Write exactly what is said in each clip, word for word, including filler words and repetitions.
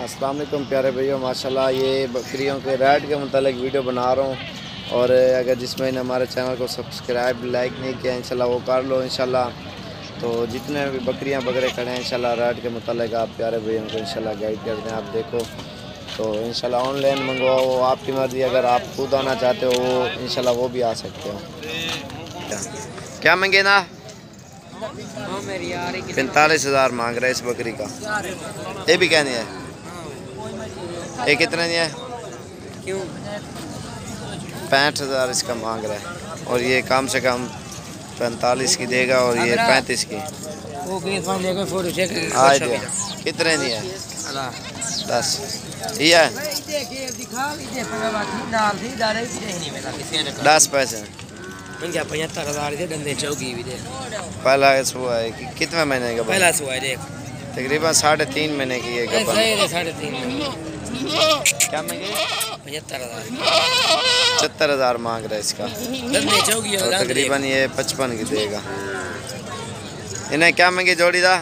अस्सलाम वालेकुम प्यारे भैया, माशाल्लाह ये बकरियों के रेट के मुतालिक वीडियो बना रहा हूँ। और अगर जिसमें ने हमारे चैनल को सब्सक्राइब लाइक नहीं किया इंशाल्लाह वो कर लो इंशाल्लाह। तो जितने भी बकरियाँ बकरे खड़े हैं इंशाल्लाह रेट के मुतालिक आप प्यारे भैया को इंशाल्लाह गाइड कर दें। आप देखो तो इंशाल्लाह ऑनलाइन मंगवाओ, वो आपकी मर्ज़ी। अगर आप खुद आना चाहते हो वो इंशाल्लाह वो भी आ सकते हो। क्या मांगे ना? पैंतालीस हज़ार मांग रहा है इस बकरी का। ये भी कहनी है, ये कितने की है? क्यों? पैंठ हज़ार इसका मांग रहा है और ये कम से कम पैंतालीस की देगा और ये पैंतीस की। आज कितने की है? दस ये दस पैसे पचहत्तर हजार के डंडे चौकी भी दे। पहला हुआ है कि कितने महीने का? पहला हुआ है देख, तकरीबन साढ़े तीन महीने की है। साढ़े तीन क्या मांगे? पचहत्तर हजार पचहत्तर हज़ार मांग रहा है इसका। डंडे चौकी तो तकरीबन ये पचपन की देगा। इन्हें क्या मांगे जोड़ी दा?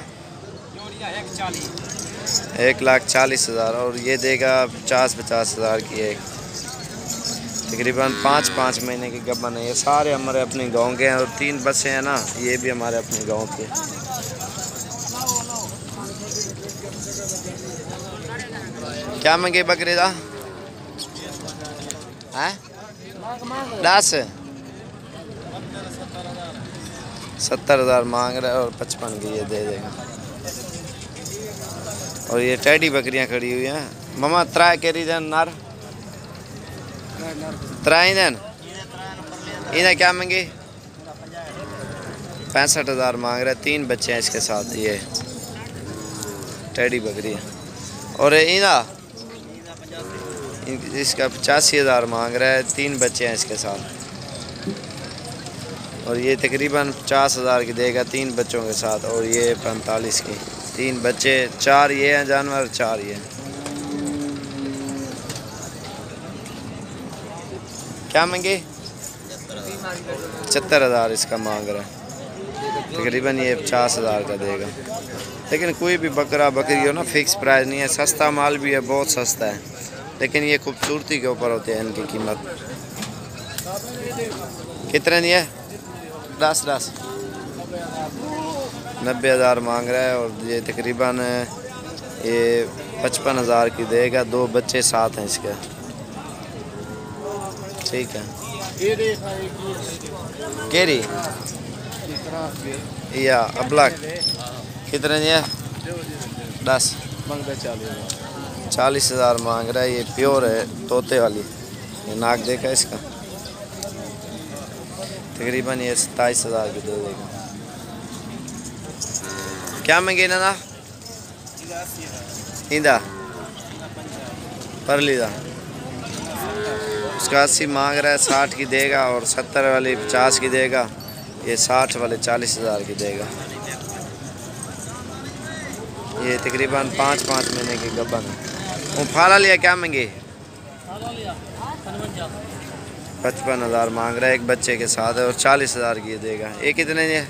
एक लाख चालीस हज़ार और ये देगा पचास पचास हज़ार की एक। तकरीबन पाँच पाँच महीने की गबन है। ये सारे हमारे अपने गांव के हैं और तीन बसें हैं ना, ये भी हमारे अपने गांव के। क्या मांगे बकरी दा? हैं? दस सत्तर हज़ार मांग रहा है और पचपन की ये दे देगा। और ये टेडी बकरियां खड़ी हुई हैं मामा। त्रा केरी देन नर त्राई देन। इन्हें क्या मांगे? पैंसठ हज़ार मांग रहा है। तीन बच्चे हैं इसके साथ, ये टेडी बकरी है। और इना इसका पचासी हज़ार मांग रहा है। तीन बच्चे हैं इसके साथ और ये तकरीबन पचास हज़ार की देगा तीन बच्चों के साथ। और ये पैंतालीस की। तीन बच्चे, चार ये हैं जानवर, चार ये। क्या मांगे? पचहत्तर हज़ार इसका मांग रहा है। तकरीबन ये पचास हज़ार का देगा। लेकिन कोई भी बकरा बकरी हो ना, फिक्स प्राइस नहीं है। सस्ता माल भी है, बहुत सस्ता है, लेकिन ये खूबसूरती के ऊपर होती है इनकी कीमत। कितने की है? दस दस नब्बे हज़ार मांग रहा है और ये तकरीबन ये पचपन हज़ार की देगा। दो बच्चे साथ हैं इसके। ठीक है। केरी या अबलक कितने की है? दस चालीस हज़ार मांग रहा है। ये प्योर है, तोते वाली। ये नाक देखा इसका। तकरीबन ये सत्ताईस हज़ार की दे देगा। क्या मांगे ना? इंदा परलीदा उसका अस्सी मांग रहा है। साठ की देगा और सत्तर वाली पचास की देगा। ये साठ वाले चालीस हज़ार की देगा। ये तकरीबन पाँच पाँच महीने की गबन है। वो फाला लिया क्या मांगे? पचपन हज़ार मांग रहा है एक बच्चे के साथ है और चालीस हज़ार की ये देगा। ये कितने है?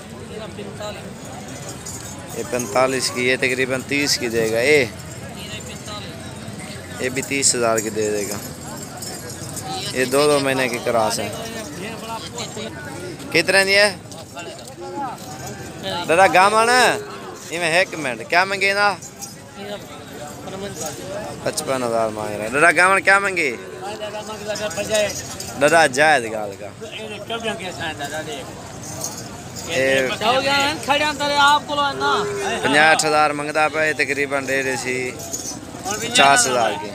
ये पैंतालीस की। ये तकरीबन तीस की देगा। ये ये भी तीस हज़ार की दे देगा। ये दो दो महीने की क्रॉस है। कितने की है? दादा गामन इमें एक मिनट क्या मांगे ना? पचपन हज़ार मांग रहा है। दादा गामन क्या मांगे? दादा जायद गाल का पचास हज़ार मंगता पे। तकरीबन डेढ़ सी पचास हज़ार की।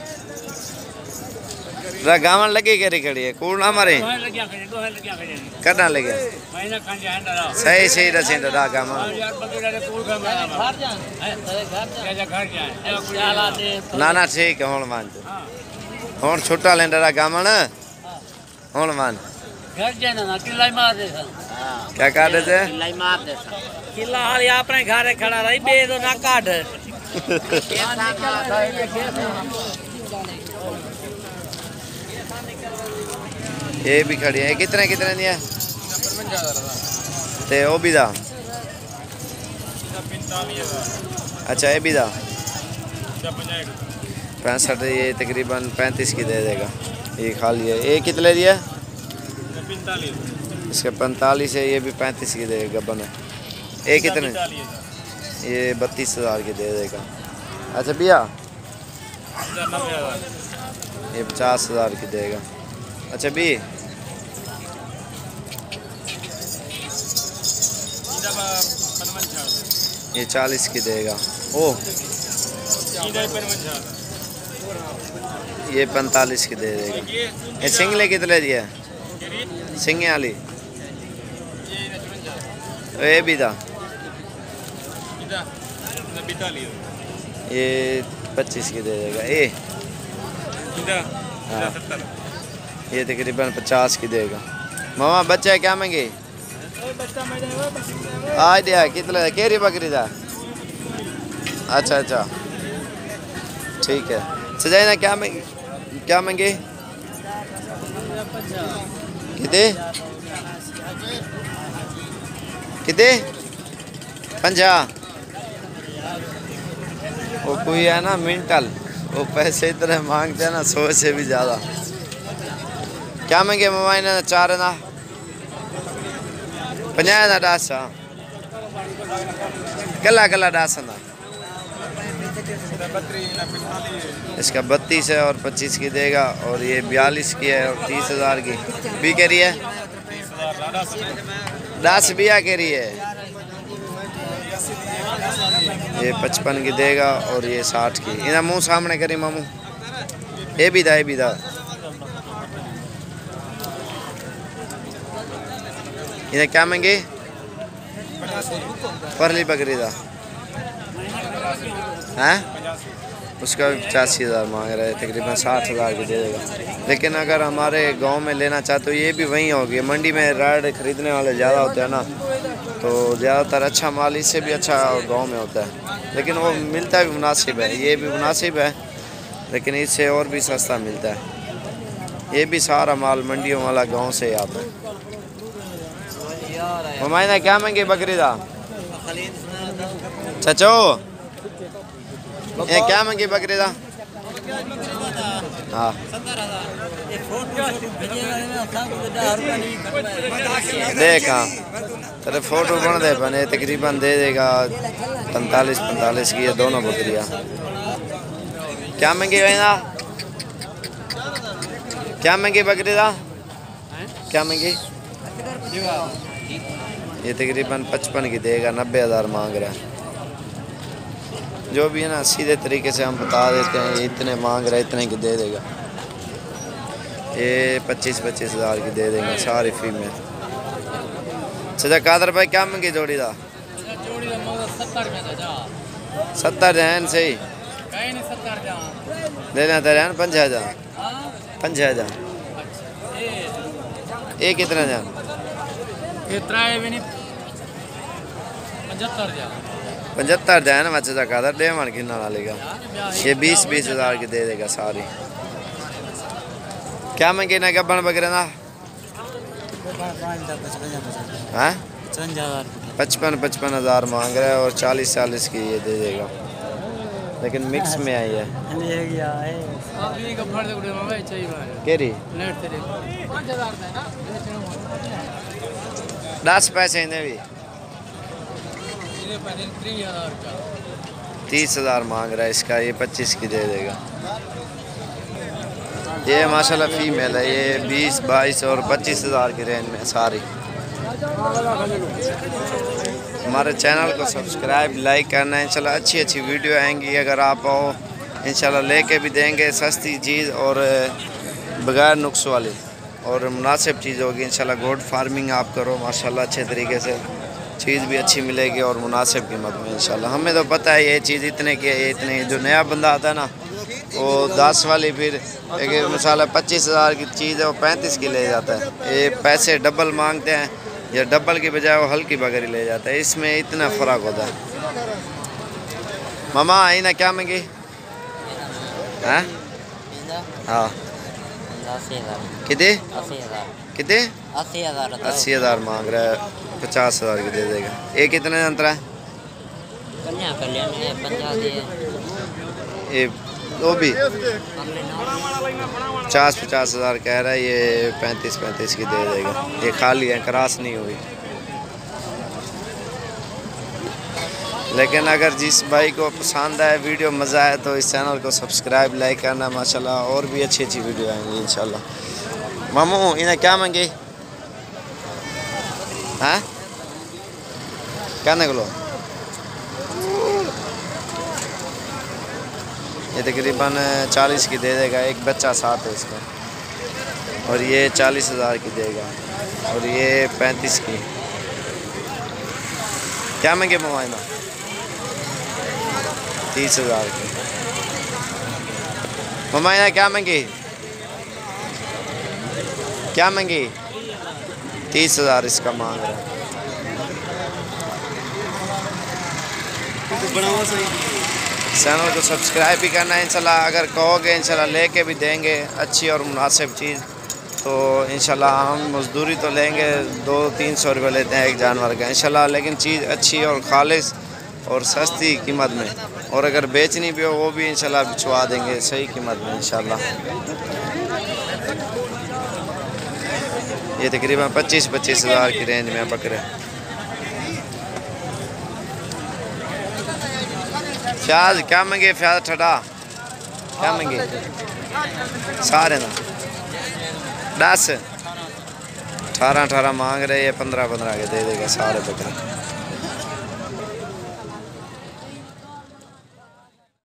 गावन लगी करी खड़ी है कूड़ ना मारे करना लगे सही सही रसी डा गावन ना ना ठीक है। हूँ मान हूँ छुट्टा लें डा गावन हूँ मान क्या कर रहे थे? किला हाल अपने घर खड़ा रही बे तो ना काट। ये भी खड़ी है। कितने कितने दी है? ते ओ भी दा अच्छा ये भी दा पैंसठ ये तकरीबन पैंतीस की दे देगा। ये खाली है। ये कितने दिया? इसका पैंतालीस है। ये भी पैंतीस की देगा गबन है। ये कितने? ये बत्तीस हज़ार की दे देगा। अच्छा भैया ये पचास हज़ार की देगा। अच्छा भी ये चालीस की देगा। ओ ये पैंतालीस की दे देगा। ये सिंगले कितने दिया? सिंगे वाली ये भी था। ये पच्चीस की दे देगा। ये हाँ ये तकरीबन पचास की देगा। मामा बच्चा क्या मांगे? आज दिया कितना केरी बकरी था? अच्छा अच्छा ठीक है। सजाई ना क्या मांगे? क्या मांगे? कितने कितने? पंजा। वो कोई है ना मिंटल, वो पैसे इतने मांगते हैं ना सौ से भी ज़्यादा। क्या मांगे मोबाइल ना? चार ना पंजा ना डासा कला कला डासा ना। इसका बत्तीस है और पच्चीस की देगा। और ये बयालीस की है और तीस हज़ार की भी कह रही है। डास बिया कह रही है। ये पचपन की देगा और ये साठ की। इन्हें मुंह सामने करी मामू। ये भी था ये भी था। इन्हें क्या मांगे? परली बकरी था हैं? उसका भी पचासी हज़ार मांग रहा है। तकरीबन साठ हज़ार की दे देगा। लेकिन अगर हमारे गांव में लेना चाहते तो ये भी वहीं होगी। मंडी में राइड खरीदने वाले ज़्यादा होते हैं ना, तो ज़्यादातर अच्छा माल इससे भी अच्छा गांव में होता है। लेकिन वो मिलता भी मुनासिब है। ये भी मुनासिब है लेकिन इससे और भी सस्ता मिलता है। ये भी सारा माल मंडियों वाला गांव से आता है। ममाइना क्या मांगे बकरी दा? चचो ये क्या मांगी बकरी दा? हाँ देख हाँ तेरे फोटो बन दे बने। तकरीबन दे देगा पैंतालीस पैंतालीस की है दोनों बकरियाँ। क्या मांगी भाई ना? क्या मांगी बकरी दा? क्या मांगी? ये तकरीबन पचपन की देगा। नब्बे हज़ार मांग रहा है। जो भी है ना सीधे तरीके से हम बता देते हैं। ये इतने मांग रहा है इतने की दे देगा। ये पच्चीस पच्चीस हज़ार की दे देंगे सारी फीमेल। सजा कादर भाई क्या मांगी जोड़ी दा? सत्तर जैन सही देना तेरे हैं पंजा हज़ार पंजा हज़ार। ये कितना जान? पचहत्तर जाए ना बच्चे का था डे मन किन्ना लेगा। ये बीस बीस हज़ार की दे देगा सारी। क्या मांगे ना गब्बन बकरे ना? हाँ पचपन पचपन हज़ार मांग रहा है और चालीस चालीस की ये दे देगा। लेकिन मिक्स में आई है। केरी दस पैसे इन्हें भी तीस हज़ार मांग रहा है इसका। ये पच्चीस की दे देगा। ये माशाल्लाह फीमेल है। ये बीस बाईस और पच्चीस हज़ार की रेंज में सारी। हमारे चैनल को सब्सक्राइब लाइक करना है। इंशाल्लाह अच्छी अच्छी वीडियो आएंगी। अगर आप आओ इंशाल्लाह लेके भी देंगे सस्ती चीज़ और बगैर नुक्स वाली और मुनासिब चीज़ होगी। इंशाल्लाह गोट फार्मिंग आप करो माशाल्लाह अच्छे तरीके से चीज़ भी अच्छी मिलेगी और मुनासिब कीमत में इंशाल्लाह। हमें तो पता है ये चीज़ इतने की है इतने। जो नया बंदा आता है ना वो दस वाली फिर एक मिसाल पच्चीस हज़ार की चीज़ है वो पैंतीस की ले जाता है। ये पैसे डबल मांगते हैं या डबल की बजाय वो हल्की बकरी ले जाता है। इसमें इतना फ़र्क होता है। मामा आई ना क्या मांगी? हाँ हाँ कितने कितने? अस्सी हज़ार अस्सी हज़ार मांग रहा है। पचास हज़ार की दे देगा। ये कितने अंतर है? ये वो भी पचास पचास हज़ार कह रहा है, ये पैंतीस पैंतीस की दे देगा। ये खाली है, क्रॉस नहीं हुई। लेकिन अगर जिस भाई को पसंद आए, वीडियो मज़ा आए, तो इस चैनल को सब्सक्राइब लाइक करना। माशाल्लाह और भी अच्छी अच्छी वीडियो आएंगी इंशाल्लाह। मामू इन्हें क्या मांगे हैं, कहने को लो? ये तकरीबन चालीस की दे देगा, एक बच्चा साथ है इसका। और ये चालीस हज़ार की देगा, और ये पैंतीस की। क्या मांगे मोबाइल? तीस हज़ार की। मोबाइल क्या मांगी? क्या मांगी? तीस हज़ार इसका मांग रहा है। चैनल को सब्सक्राइब भी करना है इंशाल्लाह। अगर कहोगे इंशाल्लाह लेके भी देंगे अच्छी और मुनासिब चीज़। तो इंशाल्लाह हम मजदूरी तो लेंगे, दो तीन सौ रुपये लेते हैं एक जानवर का इंशाल्लाह, लेकिन चीज़ अच्छी और खालिस और सस्ती कीमत में। और अगर बेचनी भी हो वो भी इंशाल्लाह बिचवा देंगे सही कीमत में इंशाल्लाह। ये तकरीबन पच्चीस पच्चीस हज़ार की रेंज में बकरे। फ्याज क्या मंगे? फ्याज ठड़ा क्या मंगे? सारे ना दस अठारह अठारह मांग रहे हैं, पंद्रह पंद्रह के दे देगा सारे बकरे।